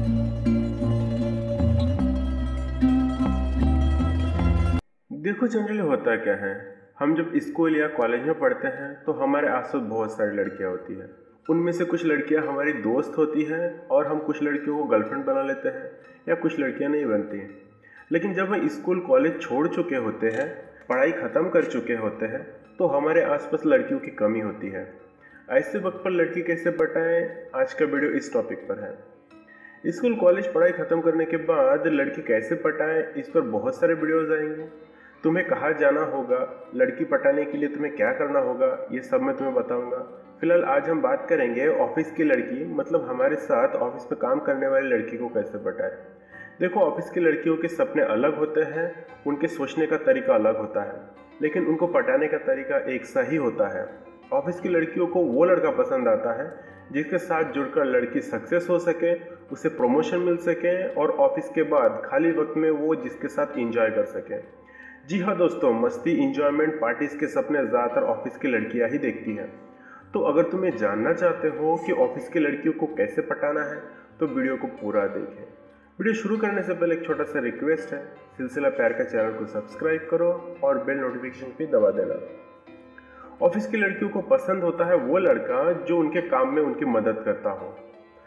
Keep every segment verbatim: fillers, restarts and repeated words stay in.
देखो जनरली होता क्या है, हम जब स्कूल या कॉलेज में पढ़ते हैं तो हमारे आसपास बहुत सारी लड़कियां होती हैं। उनमें से कुछ लड़कियां हमारी दोस्त होती हैं और हम कुछ लड़कियों को गर्लफ्रेंड बना लेते हैं, या कुछ लड़कियां नहीं बनती हैं। लेकिन जब हम स्कूल कॉलेज छोड़ चुके होते हैं, पढ़ाई ख़त्म कर चुके होते हैं, तो हमारे आसपास लड़कियों की कमी होती है। ऐसे वक्त पर लड़की कैसे पटाएं, आज का वीडियो इस टॉपिक पर है। स्कूल कॉलेज पढ़ाई ख़त्म करने के बाद लड़की कैसे पटाएं, इस पर बहुत सारे वीडियोज़ आएंगे। तुम्हें कहाँ जाना होगा, लड़की पटाने के लिए तुम्हें क्या करना होगा, ये सब मैं तुम्हें बताऊंगा। फिलहाल आज हम बात करेंगे ऑफिस की लड़की, मतलब हमारे साथ ऑफिस में काम करने वाली लड़की को कैसे पटाएं। देखो, ऑफिस की लड़कियों के सपने अलग होते हैं, उनके सोचने का तरीका अलग होता है, लेकिन उनको पटाने का तरीका एक सा ही होता है। ऑफिस की लड़कियों को वो लड़का पसंद आता है जिसके साथ जुड़कर लड़की सक्सेस हो सके, उसे प्रमोशन मिल सके और ऑफिस के बाद खाली वक्त में वो जिसके साथ एंजॉय कर सके। जी हाँ दोस्तों, मस्ती, इंजॉयमेंट, पार्टीज के सपने ज़्यादातर ऑफिस की लड़कियां ही देखती हैं। तो अगर तुम्हें जानना चाहते हो कि ऑफिस की लड़कियों को कैसे पटाना है तो वीडियो को पूरा देखें। वीडियो शुरू करने से पहले एक छोटा सा रिक्वेस्ट है, सिलसिला प्यार का चैनल को सब्सक्राइब करो और बेल नोटिफिकेशन भी दबा देना। ऑफिस की लड़कियों को पसंद होता है वो लड़का जो उनके काम में उनकी मदद करता हो।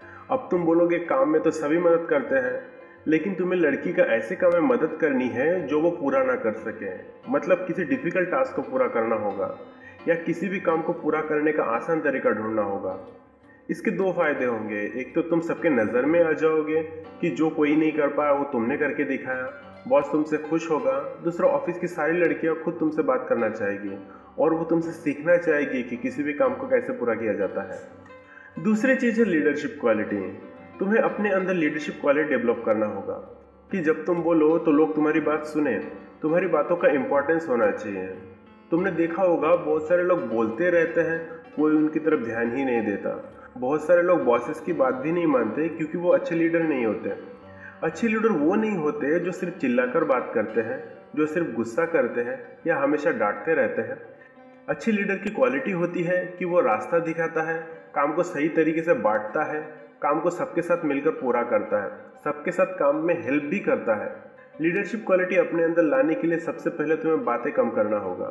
अब तुम बोलोगे काम में तो सभी मदद करते हैं, लेकिन तुम्हें लड़की का ऐसे काम में मदद करनी है जो वो पूरा ना कर सके। मतलब किसी डिफिकल्ट टास्क को पूरा करना होगा या किसी भी काम को पूरा करने का आसान तरीका ढूंढना होगा। इसके दो फायदे होंगे, एक तो तुम सबके नज़र में आ जाओगे कि जो कोई नहीं कर पाया वो तुमने करके दिखाया, बॉस तुमसे खुश होगा। दूसरा, ऑफिस की सारी लड़कियां खुद तुमसे बात करना चाहेगी और वो तुमसे सीखना चाहेगी कि किसी भी काम को कैसे पूरा किया जाता है। दूसरी चीज़ है लीडरशिप क्वालिटी। तुम्हें अपने अंदर लीडरशिप क्वालिटी डेवलप करना होगा कि जब तुम बोलो तो लोग तुम्हारी बात सुने, तुम्हारी बातों का इम्पोर्टेंस होना चाहिए। तुमने देखा होगा बहुत सारे लोग बोलते रहते हैं, कोई उनकी तरफ ध्यान ही नहीं देता। बहुत सारे लोग बॉसेस की बात भी नहीं मानते क्योंकि वो अच्छे लीडर नहीं होते। अच्छे लीडर वो नहीं होते जो सिर्फ चिल्लाकर बात करते हैं, जो सिर्फ गुस्सा करते हैं या हमेशा डांटते रहते हैं। अच्छी लीडर की क्वालिटी होती है कि वो रास्ता दिखाता है, काम को सही तरीके से बांटता है, काम को सबके साथ मिलकर पूरा करता है, सबके साथ काम में हेल्प भी करता है। लीडरशिप क्वालिटी अपने अंदर लाने के लिए सबसे पहले तुम्हें बातें कम करना होगा।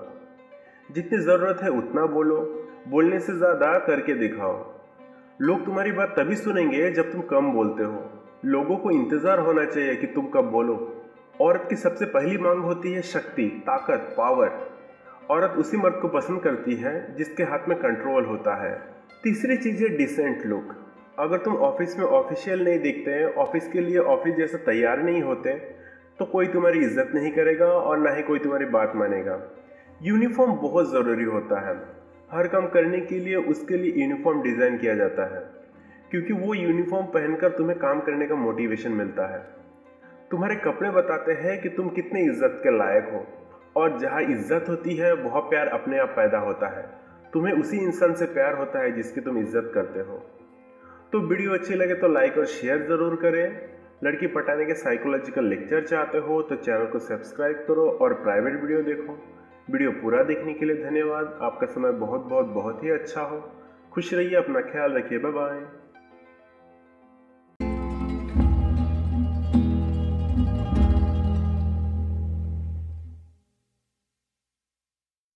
जितनी ज़रूरत है उतना बोलो, बोलने से ज़्यादा करके दिखाओ। लोग तुम्हारी बात तभी सुनेंगे जब तुम कम बोलते हो। लोगों को इंतज़ार होना चाहिए कि तुम कब बोलो। औरत की सबसे पहली मांग होती है शक्ति, ताकत, पावर। औरत उसी मर्द को पसंद करती है जिसके हाथ में कंट्रोल होता है। तीसरी चीज़ है डिसेंट लुक। अगर तुम ऑफिस में ऑफिशियल नहीं दिखते हैं, ऑफिस के लिए ऑफिस जैसा तैयार नहीं होते, तो कोई तुम्हारी इज्जत नहीं करेगा और ना ही कोई तुम्हारी बात मानेगा। यूनिफॉर्म बहुत ज़रूरी होता है। हर काम करने के लिए उसके लिए यूनिफॉर्म डिज़ाइन किया जाता है, क्योंकि वो यूनिफॉर्म पहनकर तुम्हें काम करने का मोटिवेशन मिलता है। तुम्हारे कपड़े बताते हैं कि तुम कितने इज्जत के लायक हो, और जहाँ इज्जत होती है वहाँ प्यार अपने आप पैदा होता है। तुम्हें उसी इंसान से प्यार होता है जिसकी तुम इज्जत करते हो। तो वीडियो अच्छी लगे तो लाइक और शेयर ज़रूर करें। लड़की पटाने के साइकोलॉजिकल लेक्चर चाहते हो तो चैनल को सब्सक्राइब करो और प्राइवेट वीडियो देखो। वीडियो पूरा देखने के लिए धन्यवाद। आपका समय बहुत बहुत बहुत ही अच्छा हो। खुश रहिए, अपना ख्याल रखिए, बाय बाय।